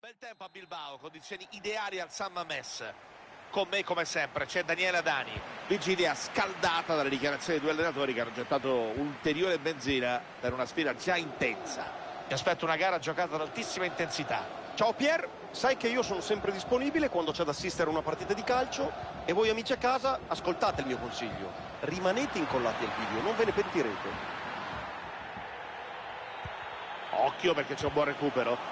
Bel tempo a Bilbao, condizioni ideali al San Mamés. Con me, come sempre, c'è Daniele Adani. Vigilia scaldata dalle dichiarazioni dei due allenatori che hanno gettato ulteriore benzina per una sfida già intensa. Mi aspetto una gara giocata ad altissima intensità. Ciao Pier, sai che io sono sempre disponibile quando c'è da assistere a una partita di calcio e voi amici a casa ascoltate il mio consiglio. Rimanete incollati al video, non ve ne pentirete. Occhio perché c'è un buon recupero.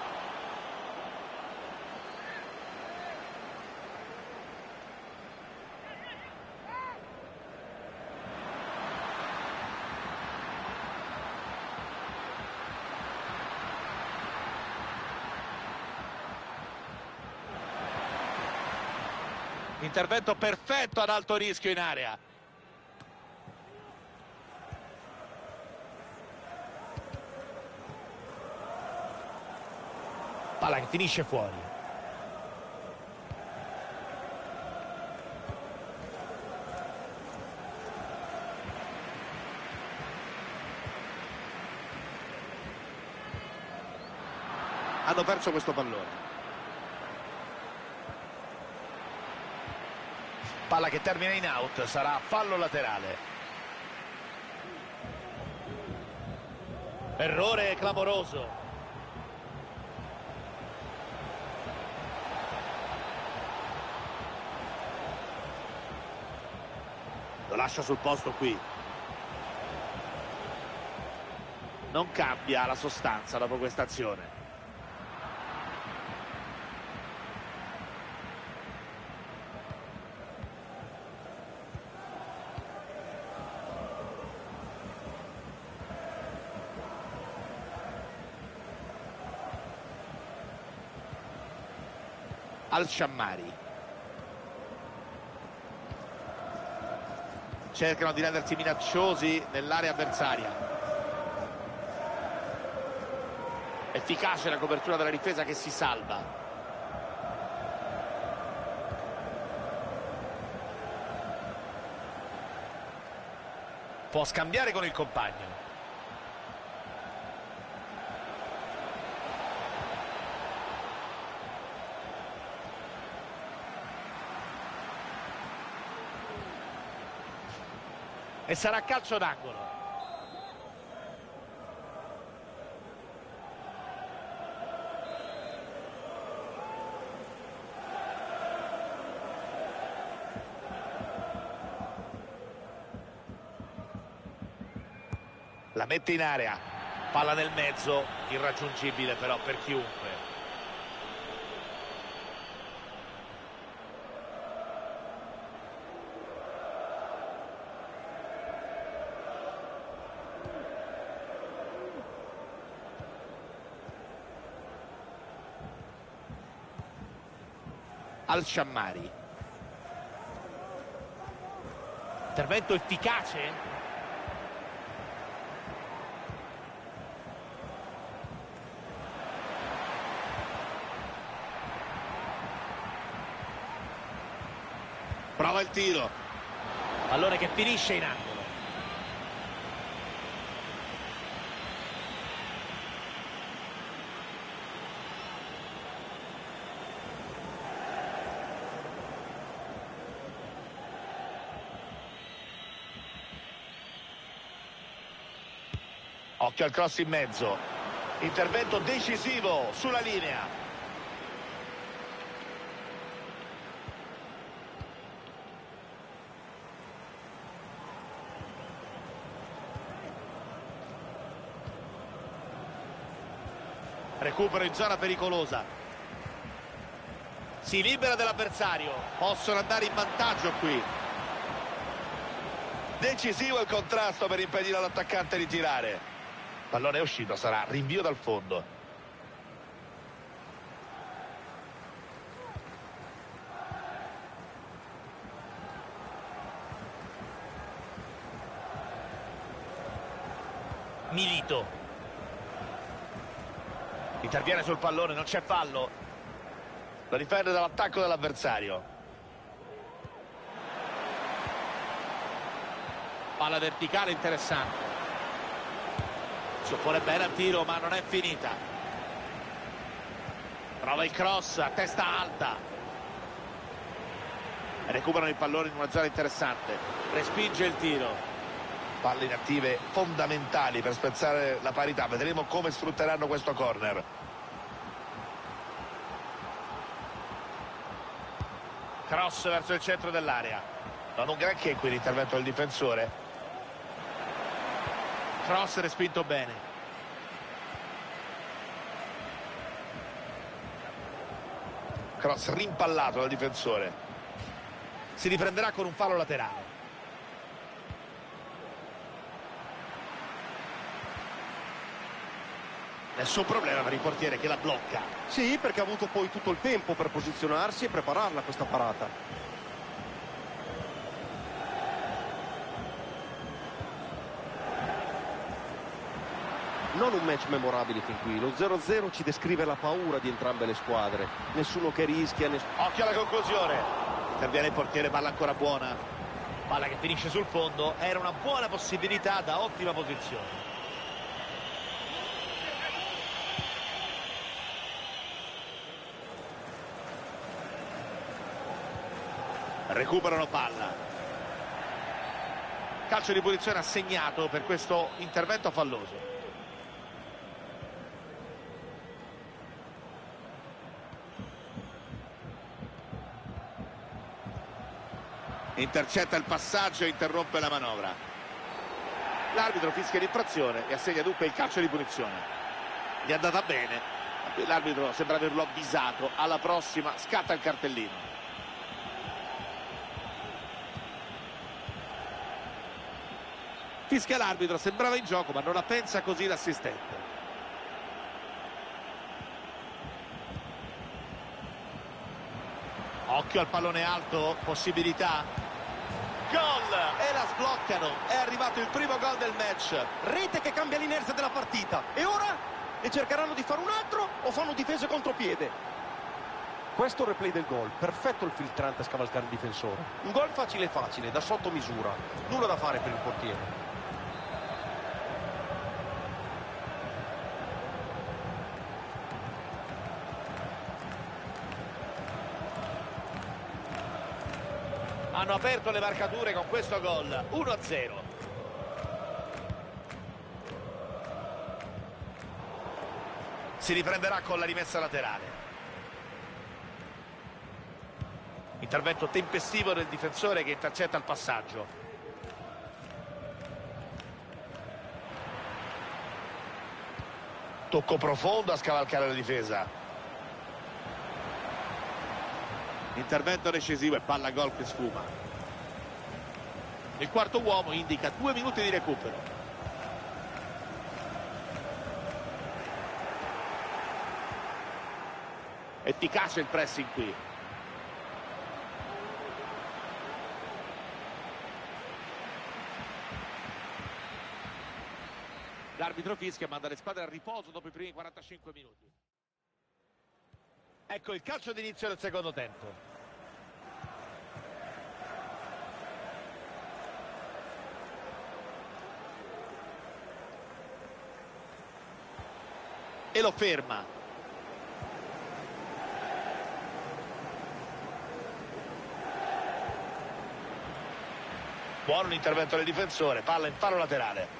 Intervento perfetto ad alto rischio in area. Palla che finisce fuori. Hanno perso questo pallone. Palla che termina in out, sarà fallo laterale. Errore clamoroso. Lo lascia sul posto qui. Non cambia la sostanza dopo questa azione. Al-Shammari. Cercano di rendersi minacciosi nell'area avversaria. Efficace la copertura della difesa che si salva. Può scambiare con il compagno. E sarà calcio d'angolo. La mette in area. Palla nel mezzo, irraggiungibile però per chiunque. Al-Shammari. Intervento efficace. Prova il tiro. Pallone che finisce in angolo. Occhio al cross in mezzo. Intervento decisivo sulla linea. Recupero in zona pericolosa. Si libera dell'avversario. Possono andare in vantaggio qui. Decisivo il contrasto per impedire all'attaccante di tirare. Pallone è uscito, sarà rinvio dal fondo. Milito. Interviene sul pallone, non c'è fallo. Lo difende dall'attacco dell'avversario. Palla verticale interessante. Si oppone bene al tiro, ma non è finita. Prova il cross a testa alta. Recuperano il pallone in una zona interessante. Respinge il tiro. Palle inattive fondamentali per spezzare la parità. Vedremo come sfrutteranno questo corner. Cross verso il centro dell'area. Non un granché qui l'intervento del difensore. Cross respinto bene. Cross rimpallato dal difensore. Si riprenderà con un fallo laterale. Nessun problema per il portiere che la blocca. Sì, perché ha avuto poi tutto il tempo per posizionarsi e prepararla questa parata. Non un match memorabile fin qui. Lo 0-0 ci descrive la paura di entrambe le squadre. Nessuno che rischia. Occhio alla conclusione. Interviene il portiere, palla ancora buona. Palla che finisce sul fondo. Era una buona possibilità da ottima posizione. Recuperano palla. Calcio di punizione assegnato per questo intervento falloso. Intercetta il passaggio e interrompe la manovra. L'arbitro fischia l'infrazione e assegna dunque il calcio di punizione. Gli è andata bene. L'arbitro sembra averlo avvisato. Alla prossima scatta il cartellino. Fischia l'arbitro, sembrava in gioco ma non la pensa così l'assistente. Occhio al pallone alto, possibilità. Gol! E la sbloccano. È arrivato il primo gol del match. Rete che cambia l'inerzia della partita. E ora? Ne cercheranno di fare un altro o fanno difese contropiede? Questo è il replay del gol. Perfetto il filtrante a scavalcare il difensore. Un gol facile facile, da sotto misura. Nulla da fare per il portiere. Hanno aperto le marcature con questo gol. 1-0. Si riprenderà con la rimessa laterale. Intervento tempestivo del difensore che intercetta il passaggio. Tocco profondo a scavalcare la difesa. Intervento decisivo e palla gol che sfuma. Il quarto uomo indica 2 minuti di recupero. Efficace il pressing qui. L'arbitro fischia e manda le squadre a riposo dopo i primi 45 minuti. Ecco il calcio d'inizio del secondo tempo. E lo ferma. Buono l'intervento del difensore, palla in fallo laterale.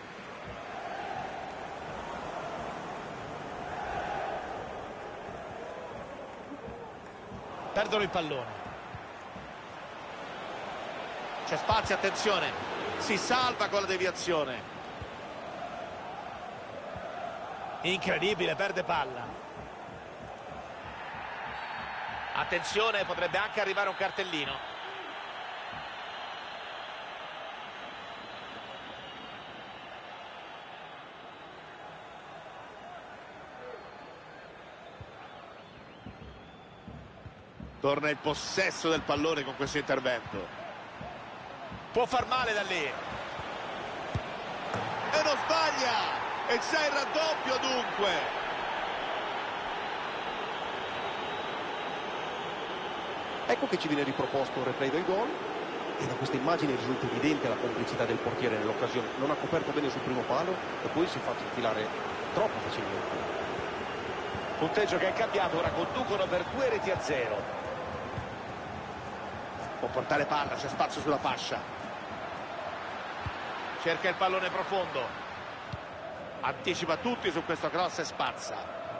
Perdono il pallone. C'è spazio, attenzione. Si salva con la deviazione. Incredibile, perde palla. Attenzione, potrebbe anche arrivare un cartellino. Torna il possesso del pallone con questo intervento. Può far male da lì. E non sbaglia! E c'è il raddoppio dunque. Ecco che ci viene riproposto un replay del gol e da questa immagine risulta evidente la complicità del portiere nell'occasione. Non ha coperto bene sul primo palo e poi si è fatto infilare troppo facilmente. Punteggio che è cambiato, ora conducono per 2-0. Può portare palla, c'è spazio sulla fascia. Cerca il pallone profondo. Anticipa tutti su questo cross e spazza.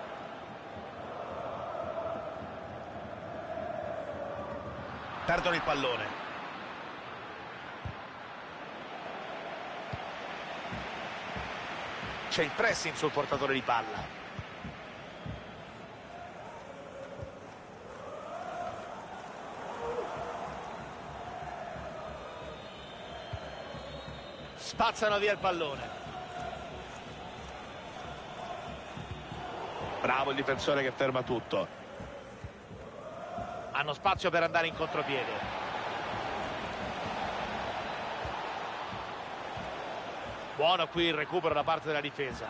Perdono il pallone. C'è il pressing sul portatore di palla. Spazzano via il pallone. Bravo il difensore che ferma tutto. Hanno spazio per andare in contropiede. Buono qui il recupero da parte della difesa.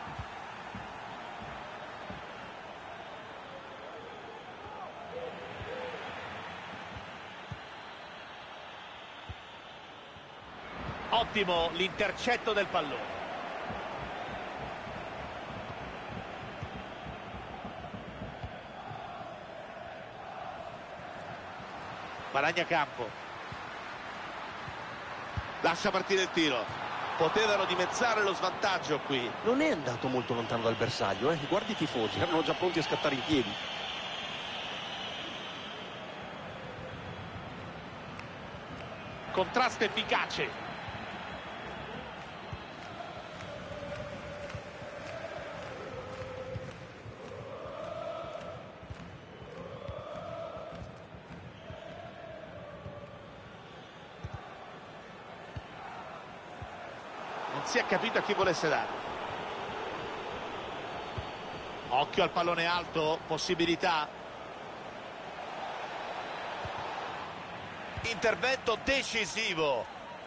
Ottimo l'intercetto del pallone. Guadagna campo. Lascia partire il tiro. Potevano dimezzare lo svantaggio qui. Non è andato molto lontano dal bersaglio, Guardi i tifosi, erano già pronti a scattare in piedi. Contrasto efficace. Non si è capito a chi volesse dare. Occhio al pallone alto, possibilità. Intervento decisivo.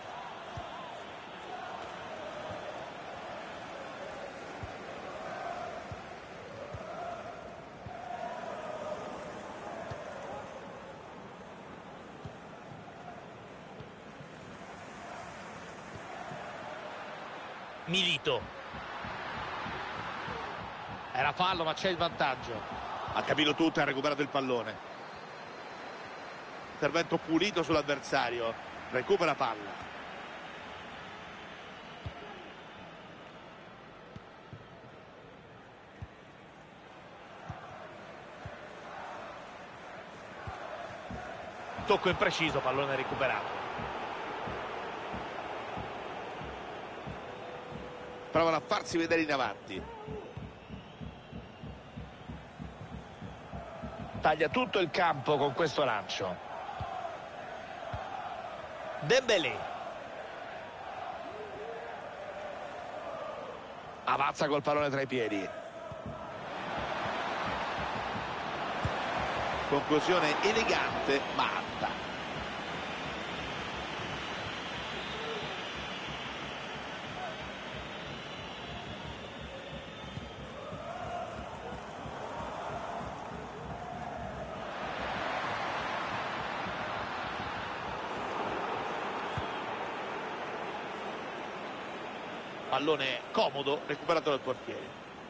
Milito. Era fallo ma c'è il vantaggio. Ha capito tutto e ha recuperato il pallone. Intervento pulito sull'avversario. Recupera palla. Tocco impreciso, pallone recuperato. Provano a farsi vedere in avanti. Taglia tutto il campo con questo lancio. Dembélé. Avanza col pallone tra i piedi. Conclusione elegante ma alta. Pallone comodo, recuperato dal portiere.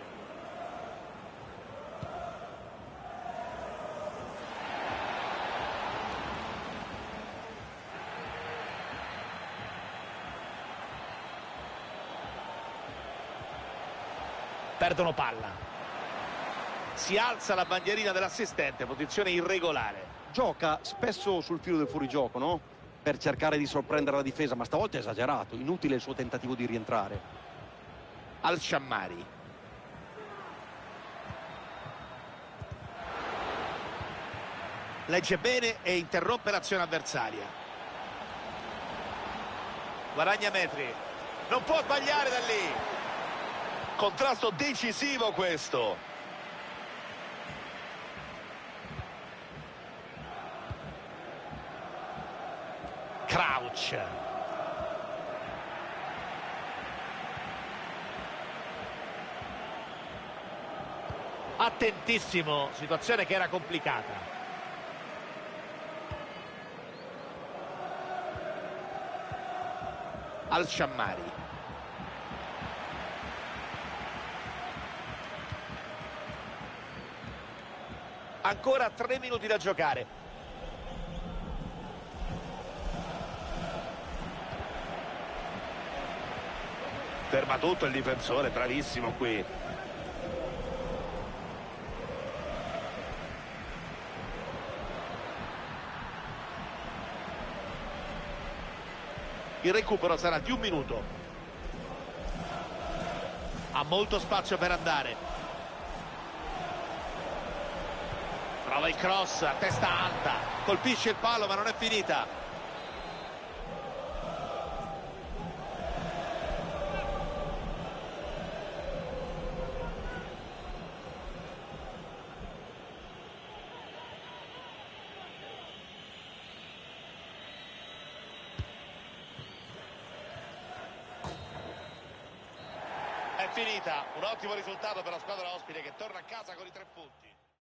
Perdono palla. Si alza la bandierina dell'assistente, posizione irregolare. Gioca spesso sul filo del fuorigioco, no? Per cercare di sorprendere la difesa, ma stavolta è esagerato. Inutile il suo tentativo di rientrare. Al-Shammari. Legge bene e interrompe l'azione avversaria. Guadagna metri. Non può sbagliare da lì. Contrasto decisivo questo. Crouch. Attentissimo, situazione che era complicata. Al-Shammari. Ancora 3 minuti da giocare. Ferma tutto il difensore, bravissimo qui. Il recupero sarà di 1 minuto. Ha molto spazio per andare. Prova il cross a testa alta. Colpisce il palo ma non è finita. È finita, un ottimo risultato per la squadra ospite che torna a casa con i 3 punti.